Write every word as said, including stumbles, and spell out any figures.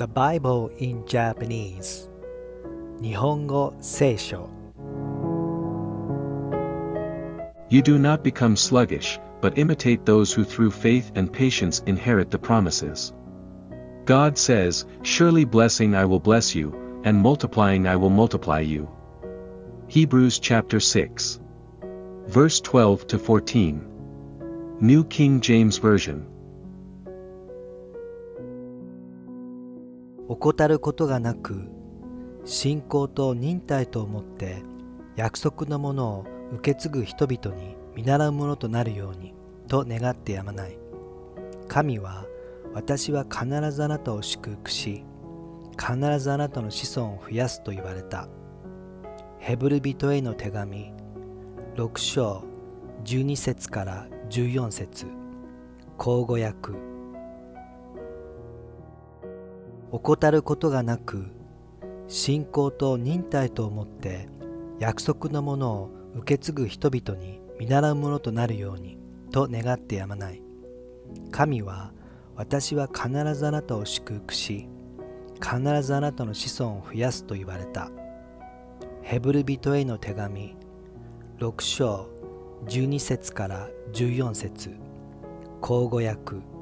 The Bible in Japanese 日本語聖書 You do not become sluggish, but imitate those who through faith and patience inherit the promises. God says, Surely blessing I will bless you, and multiplying I will multiply you. Hebrews chapter six. Verse twelve to fourteen. New King James Version. 怠ることがなく、信仰と忍耐とをもって約束のものを受け継ぐ人々に見習うものとなるようにと願ってやまない。神は、私は必ずあなたを祝福し、必ずあなたの子孫を増やすと言われた。ヘブル人への手紙ろく章じゅうに節からじゅうよん節口語訳。怠ることがなく、信仰と忍耐とをもって約束のものを受け継ぐ人々に見習うものとなるようにと願ってやまない。神は、私は必ずあなたを祝福し、必ずあなたの子孫を増やすと言われた。ヘブル人への手紙ろく章じゅうに節からじゅうよん節口語訳。